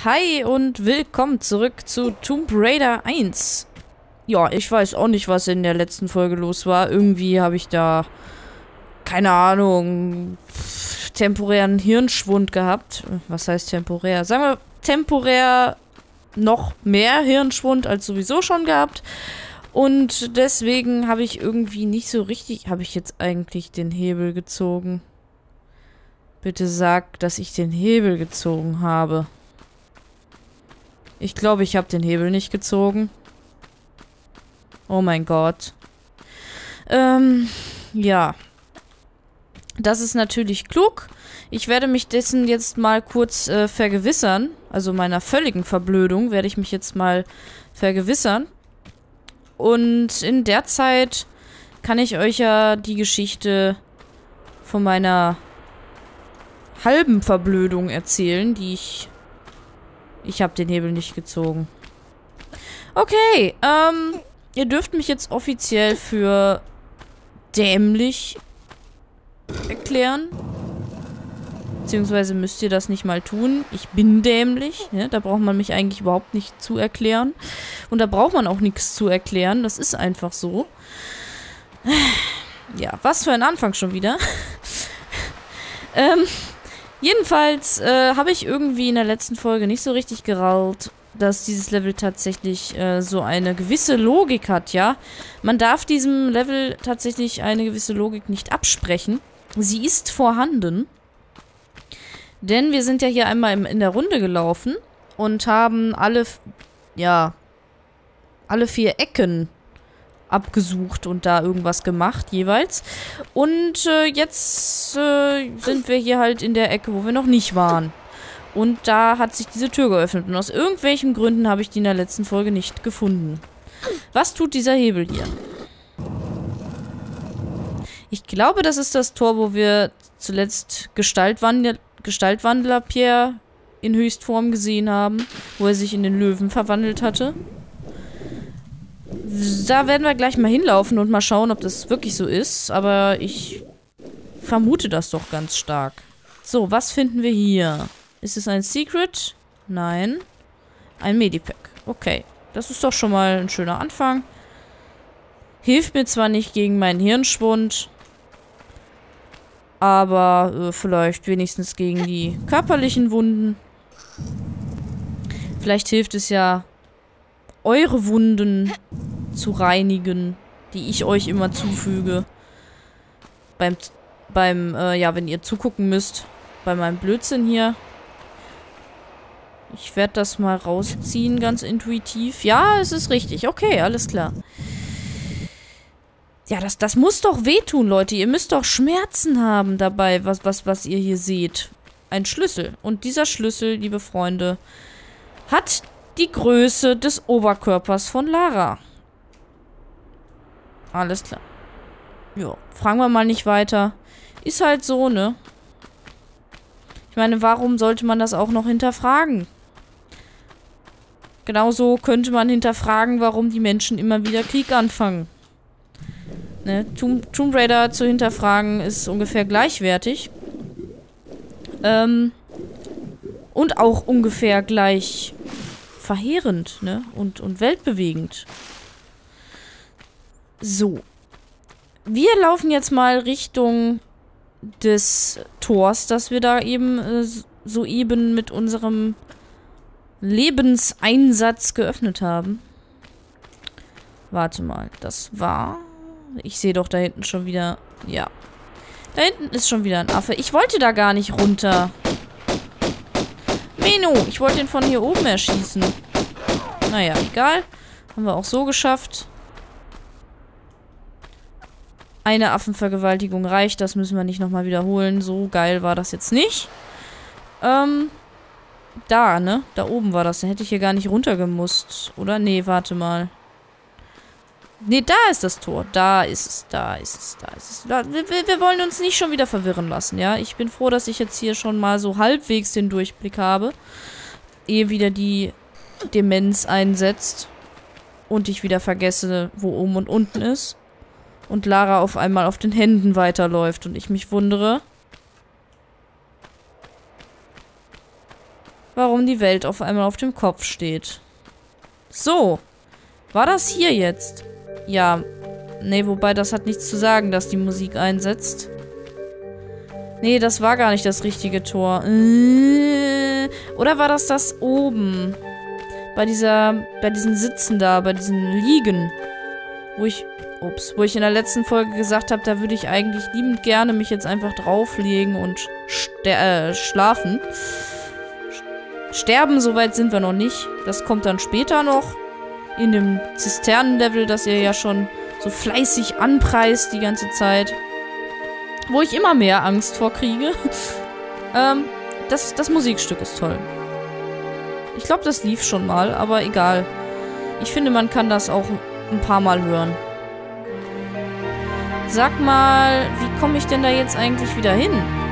hi und willkommen zurück zu Tomb Raider 1. Ja, ich weiß auch nicht, was in der letzten Folge los war. Irgendwie habe ich da, keine Ahnung, temporären Hirnschwund gehabt. Was heißt temporär? Sagen wir temporär noch mehr Hirnschwund als sowieso schon gehabt. Und deswegen habe ich irgendwie nicht so richtig... Habe ich jetzt eigentlich den Hebel gezogen? Bitte sag, dass ich den Hebel gezogen habe. Ich glaube, ich habe den Hebel nicht gezogen. Oh mein Gott. Ja. Das ist natürlich klug. Ich werde mich dessen jetzt mal kurz vergewissern. Also meiner völligen Verblödung werde ich mich jetzt mal vergewissern. Und in der Zeit kann ich euch ja die Geschichte von meiner halben Verblödung erzählen, die ich habe den Hebel nicht gezogen. Okay, ihr dürft mich jetzt offiziell für dämlich erklären. Beziehungsweise müsst ihr das nicht mal tun. Ich bin dämlich. Ne? Da braucht man mich eigentlich überhaupt nicht zu erklären. Und da braucht man auch nichts zu erklären. Das ist einfach so. Ja, was für ein Anfang schon wieder. Jedenfalls habe ich irgendwie in der letzten Folge nicht so richtig gerallt, dass dieses Level tatsächlich so eine gewisse Logik hat, ja. Man darf diesem Level tatsächlich eine gewisse Logik nicht absprechen. Sie ist vorhanden. Denn wir sind ja hier einmal in der Runde gelaufen und haben alle 4 Ecken abgesucht und da irgendwas gemacht, jeweils. Und jetzt sind wir hier halt in der Ecke, wo wir noch nicht waren. Und da hat sich diese Tür geöffnet. Und aus irgendwelchen Gründen habe ich die in der letzten Folge nicht gefunden. Was tut dieser Hebel hier? Ich glaube, das ist das Tor, wo wir zuletzt Gestaltwandler Pierre in Höchstform gesehen haben, wo er sich in den Löwen verwandelt hatte. Da werden wir gleich mal hinlaufen und mal schauen, ob das wirklich so ist. Aber ich vermute das doch ganz stark. So, was finden wir hier? Ist es ein Secret? Nein. Ein Medipack. Okay. Das ist doch schon mal ein schöner Anfang. Hilft mir zwar nicht gegen meinen Hirnschwund, aber vielleicht wenigstens gegen die körperlichen Wunden. Vielleicht hilft es ja, eure Wunden zu reinigen, die ich euch immer zufüge. Ja, wenn ihr zugucken müsst, bei meinem Blödsinn hier. Ich werde das mal rausziehen, ganz intuitiv. Ja, es ist richtig. Okay, alles klar. Ja, das muss doch wehtun, Leute. Ihr müsst doch Schmerzen haben dabei, was ihr hier seht. Ein Schlüssel. Und dieser Schlüssel, liebe Freunde, hat die Größe des Oberkörpers von Lara. Alles klar. Jo, fragen wir mal nicht weiter. Ist halt so, ne? Ich meine, warum sollte man das auch noch hinterfragen? Genauso könnte man hinterfragen, warum die Menschen immer wieder Krieg anfangen. Ne? Tomb Raider zu hinterfragen ist ungefähr gleichwertig. Und auch ungefähr gleich verheerend, ne? Und weltbewegend. So. Wir laufen jetzt mal Richtung des Tors, das wir da eben soeben mit unserem Lebenseinsatz geöffnet haben. Warte mal, das war... Ich sehe doch da hinten schon wieder... Ja. Da hinten ist schon wieder ein Affe. Ich wollte da gar nicht runter. Menno, ich wollte ihn von hier oben erschießen. Naja, egal. Haben wir auch so geschafft. Eine Affenvergewaltigung reicht. Das müssen wir nicht nochmal wiederholen. So geil war das jetzt nicht. Da, ne? Da oben war das. Da hätte ich hier gar nicht runtergemusst. Oder? Nee, warte mal. Nee, da ist das Tor. Da ist es. Da ist es. Da ist es. Wir wollen uns nicht schon wieder verwirren lassen, ja? Ich bin froh, dass ich jetzt hier schon mal so halbwegs den Durchblick habe. Ehe wieder die Demenz einsetzt. Und ich wieder vergesse, wo oben und unten ist. Und Lara auf einmal auf den Händen weiterläuft. Und ich mich wundere. warum die Welt auf einmal auf dem Kopf steht. So. War das hier jetzt? Ja. Nee, wobei das hat nichts zu sagen, dass die Musik einsetzt. Nee, das war gar nicht das richtige Tor. Oder war das oben? Bei diesen Sitzen da, bei diesen Liegen. Wo ich in der letzten Folge gesagt habe, da würde ich eigentlich liebend gerne mich jetzt einfach drauflegen und schlafen. Sterben, soweit sind wir noch nicht. Das kommt dann später noch. In dem Zisternenlevel, das ihr ja schon so fleißig anpreist die ganze Zeit. Wo ich immer mehr Angst vor kriege. Das Musikstück ist toll. Ich glaube, das lief schon mal, aber egal. Ich finde, man kann das auch ein paar Mal hören. Sag mal, wie komme ich denn da jetzt eigentlich wieder hin?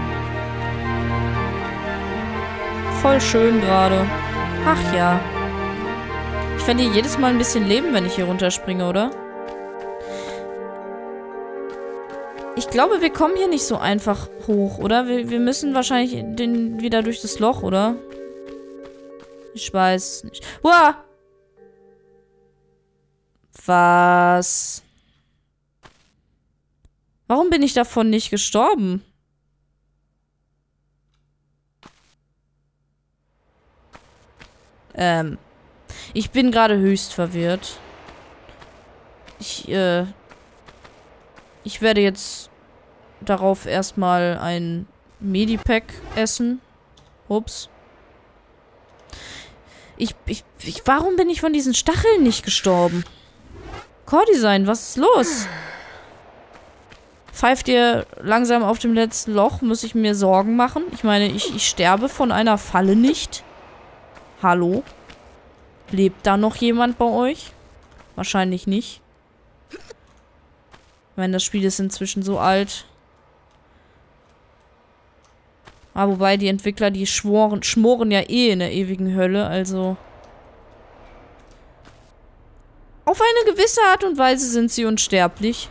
Voll schön gerade. Ach ja. Ich verliere jedes Mal ein bisschen Leben, wenn ich hier runterspringe, oder? Ich glaube, wir kommen hier nicht so einfach hoch, oder? Wir müssen wahrscheinlich wieder durch das Loch, oder? Ich weiß nicht. Uah! Was? Warum bin ich davon nicht gestorben? Ich bin gerade höchst verwirrt. Ich werde jetzt darauf erstmal ein Medipack essen. Ups. Warum bin ich von diesen Stacheln nicht gestorben? Core-Design, was ist los? Pfeift ihr langsam auf dem letzten Loch? Muss ich mir Sorgen machen? Ich meine, ich sterbe von einer Falle nicht. Hallo? Lebt da noch jemand bei euch? Wahrscheinlich nicht. Ich meine, das Spiel ist inzwischen so alt. Ah, wobei die Entwickler, die schmoren ja eh in der ewigen Hölle, also... Auf eine gewisse Art und Weise sind sie unsterblich.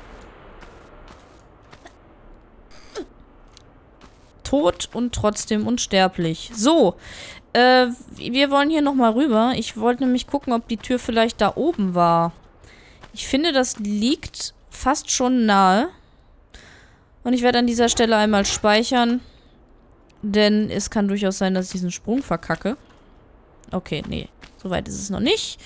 Tot und trotzdem unsterblich. So, wir wollen hier nochmal rüber. Ich wollte nämlich gucken, ob die Tür vielleicht da oben war. Ich finde, das liegt fast schon nahe. Und ich werde an dieser Stelle einmal speichern. Denn es kann durchaus sein, dass ich diesen Sprung verkacke. Okay, nee. Soweit ist es noch nicht.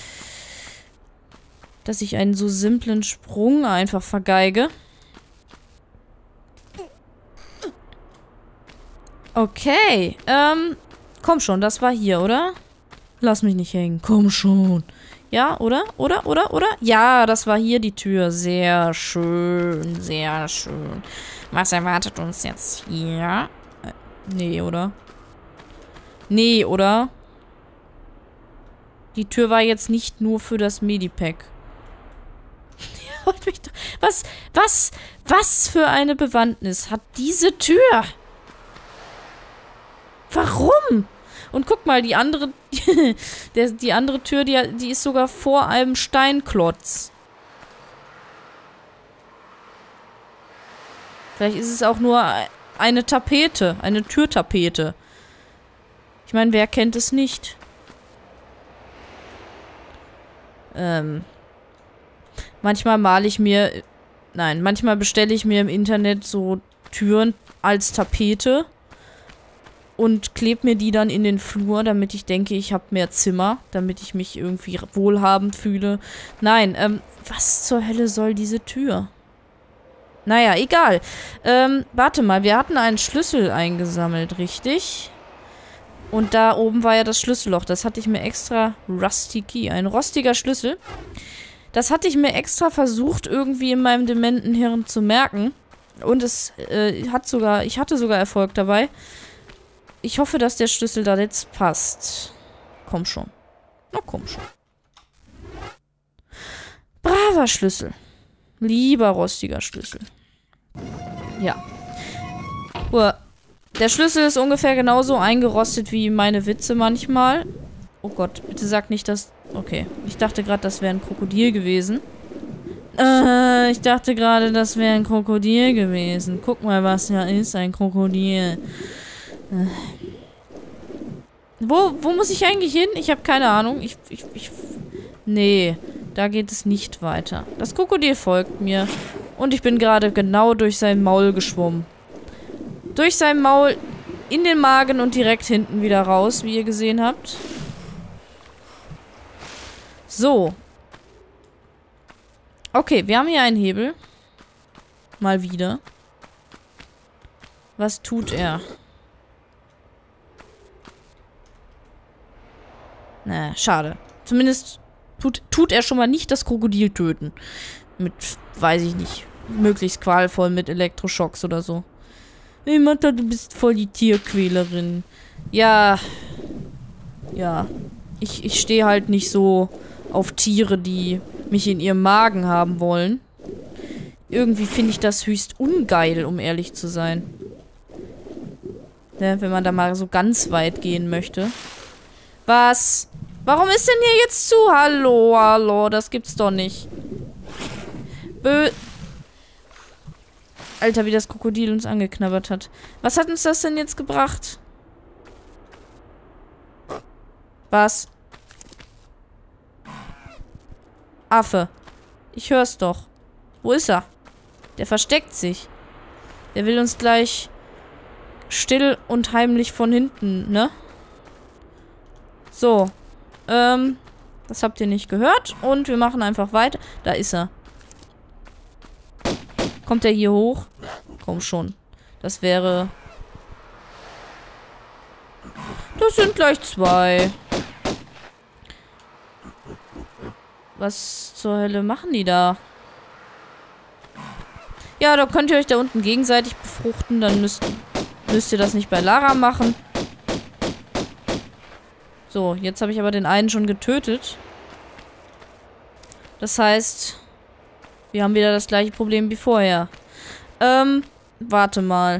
Dass ich einen so simplen Sprung einfach vergeige. Okay, komm schon, das war hier, oder? Lass mich nicht hängen, komm schon. Ja, oder? Oder? Ja, das war hier die Tür. Sehr schön, sehr schön. Was erwartet uns jetzt hier? Nee, oder? Nee, oder? Die Tür war jetzt nicht nur für das Medipack. Was für eine Bewandtnis hat diese Tür? Warum? Und guck mal, die andere die andere Tür, die ist sogar vor einem Steinklotz. Vielleicht ist es auch nur eine Tapete, eine Türtapete. Ich meine, wer kennt es nicht? Manchmal manchmal bestelle ich mir im Internet so Türen als Tapete und klebe mir die dann in den Flur, damit ich denke, ich habe mehr Zimmer, damit ich mich irgendwie wohlhabend fühle. Nein, was zur Hölle soll diese Tür? Naja, egal. Warte mal, wir hatten einen Schlüssel eingesammelt, richtig? Und da oben war ja das Schlüsselloch. Das hatte ich mir extra... Rusty Key, ein rostiger Schlüssel. Das hatte ich mir extra versucht, irgendwie in meinem dementen Hirn zu merken. Und ich hatte sogar Erfolg dabei. Ich hoffe, dass der Schlüssel da jetzt passt. Komm schon. Na, komm schon. Braver Schlüssel. Lieber rostiger Schlüssel. Ja. Der Schlüssel ist ungefähr genauso eingerostet wie meine Witze manchmal. Oh Gott, bitte sag nicht, dass... Okay, ich dachte gerade, das wäre ein Krokodil gewesen. Ich dachte gerade, das wäre ein Krokodil gewesen. Guck mal, was ja ist, ein Krokodil. Wo muss ich eigentlich hin? Ich habe keine Ahnung. Nee, da geht es nicht weiter. Das Krokodil folgt mir. Und ich bin gerade genau durch sein Maul geschwommen. Durch sein Maul in den Magen und direkt hinten wieder raus, wie ihr gesehen habt. So. Okay, wir haben hier einen Hebel. Mal wieder. Was tut er? Na, schade. Zumindest tut er schon mal nicht das Krokodil töten. Mit, weiß ich nicht, möglichst qualvoll mit Elektroschocks oder so. Hey Mata, du bist voll die Tierquälerin. Ja. Ja. Ich stehe halt nicht so auf Tiere, die mich in ihrem Magen haben wollen. Irgendwie finde ich das höchst ungeil, um ehrlich zu sein. Ja, wenn man da mal so ganz weit gehen möchte. Was? Warum ist denn hier jetzt zu? Hallo, hallo, das gibt's doch nicht. Alter, wie das Krokodil uns angeknabbert hat. Was hat uns das denn jetzt gebracht? Was? Affe. Ich hör's doch. Wo ist er? Der versteckt sich. Der will uns gleich still und heimlich von hinten, ne? So. Das habt ihr nicht gehört. Und wir machen einfach weiter. Da ist er. Kommt er hier hoch? Komm schon. Das wäre... Das sind gleich 2. Was zur Hölle machen die da? Ja, da könnt ihr euch da unten gegenseitig befruchten. Dann müsst ihr das nicht bei Lara machen. So, jetzt habe ich aber den einen schon getötet. Das heißt, wir haben wieder das gleiche Problem wie vorher. Warte mal.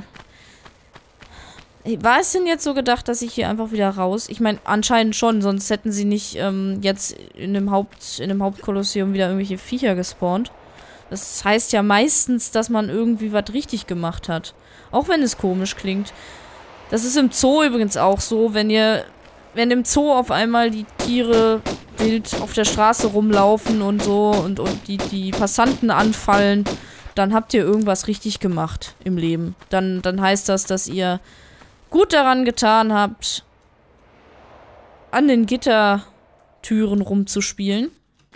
War es denn jetzt so gedacht, dass ich hier einfach wieder raus... Ich meine, anscheinend schon, sonst hätten sie nicht jetzt in dem Hauptkolosseum wieder irgendwelche Viecher gespawnt. Das heißt ja meistens, dass man irgendwie was richtig gemacht hat. Auch wenn es komisch klingt. Das ist im Zoo übrigens auch so, wenn im Zoo auf einmal die Tiere wild auf der Straße rumlaufen und so und die Passanten anfallen, dann habt ihr irgendwas richtig gemacht im Leben. Dann heißt das, dass ihr gut daran getan habt, an den Gittertüren rumzuspielen.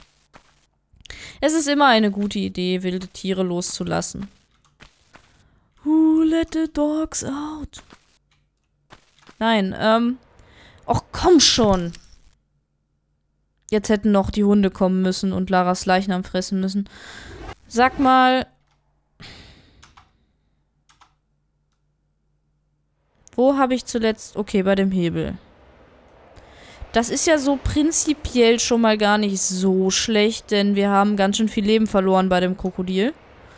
Es ist immer eine gute Idee, wilde Tiere loszulassen. Who let the dogs out? Nein, Och, komm schon! Jetzt hätten noch die Hunde kommen müssen und Laras Leichnam fressen müssen. Sag mal... Wo habe ich zuletzt... Okay, bei dem Hebel. Das ist ja so prinzipiell schon mal gar nicht so schlecht, denn wir haben ganz schön viel Leben verloren bei dem Krokodil.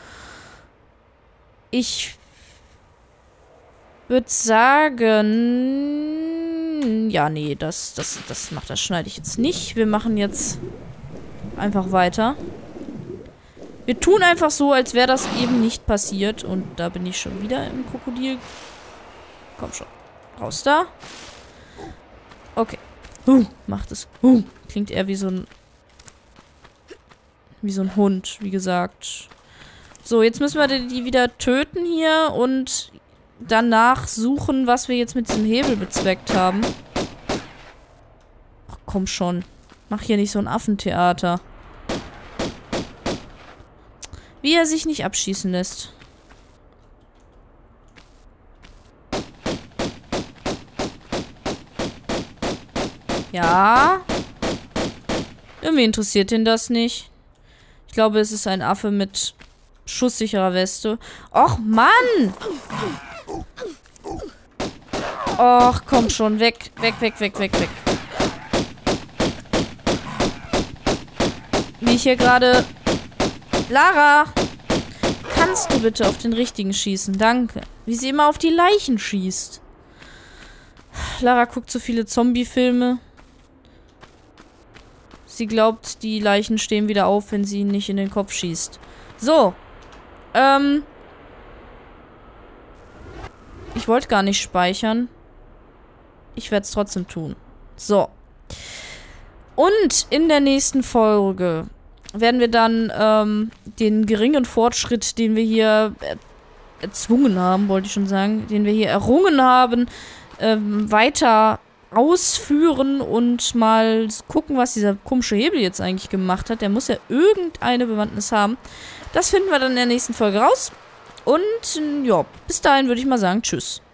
Ich würde sagen... Ja, nee, das schneide ich jetzt nicht. Wir machen jetzt einfach weiter. Wir tun einfach so, als wäre das eben nicht passiert. Und da bin ich schon wieder im Krokodil. Komm schon. Raus da. Okay. Macht es. Klingt eher wie so ein Hund, wie gesagt. So, jetzt müssen wir die wieder töten hier und danach suchen, was wir jetzt mit diesem Hebel bezweckt haben. Ach, komm schon. Mach hier nicht so ein Affentheater. Wie er sich nicht abschießen lässt. Ja. Irgendwie interessiert ihn das nicht. Ich glaube, es ist ein Affe mit schusssicherer Weste. Och, Mann! Och, komm schon. Weg. Weg. Wie ich hier gerade... Lara! Kannst du bitte auf den richtigen schießen? Danke. Wie sie immer auf die Leichen schießt. Lara guckt so viele Zombie-Filme. Sie glaubt, die Leichen stehen wieder auf, wenn sie ihn nicht in den Kopf schießt. So. Ich wollte gar nicht speichern. ich werde es trotzdem tun. So. Und in der nächsten Folge werden wir dann den geringen Fortschritt, den wir hier erzwungen haben, wollte ich schon sagen, den wir hier errungen haben, weiter ausführen und mal gucken, was dieser komische Hebel jetzt eigentlich gemacht hat. Der muss ja irgendeine Bewandtnis haben. Das finden wir dann in der nächsten Folge raus. Und ja, bis dahin würde ich mal sagen, tschüss.